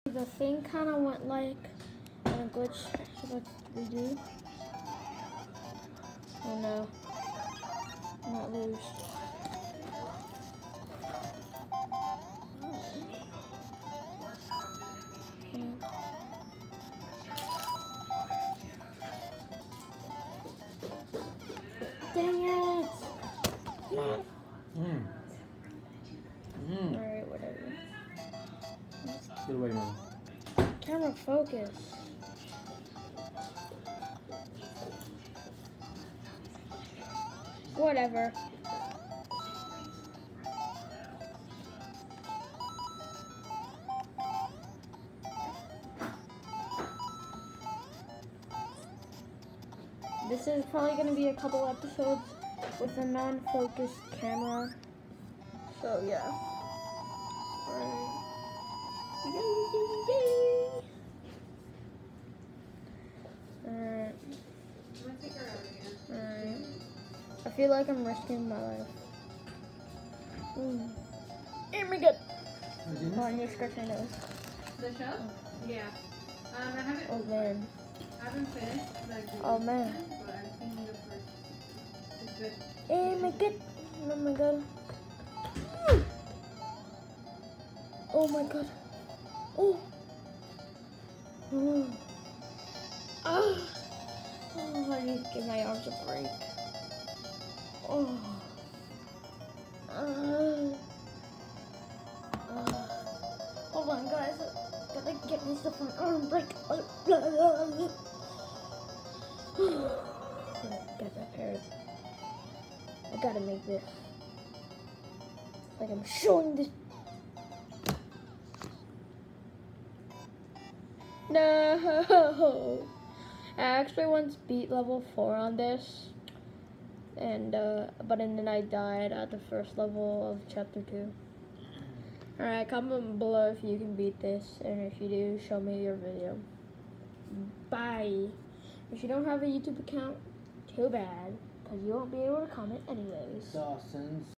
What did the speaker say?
The thing kind of went like in a glitch. So let's redo. Oh no. Not lose. Dang it! Alright, whatever. Get away, man. Camera focus. Whatever. This is probably going to be a couple episodes with a non-focused camera. So yeah. Alright. Alright. Alright. I feel like I'm risking my life. Oh my god. Oh, I need to scratch my nose. The show? Yeah. I haven't. Oh man. I haven't finished. Oh man. But I've seen the first. It's good. Oh my god. Oh my god. Oh my god. Oh. Oh. Ah. Oh, I need to give my arms a break. Oh. Hold on, guys. Gotta get myself an arm break. Get prepared. I gotta make this. Like I'm showing this. No. I actually once beat level 4 on this, and but then I died at the first level of chapter 2. Alright, comment below if you can beat this, and if you do, show me your video. Bye. If you don't have a YouTube account, too bad, because you won't be able to comment anyways. Dawson's.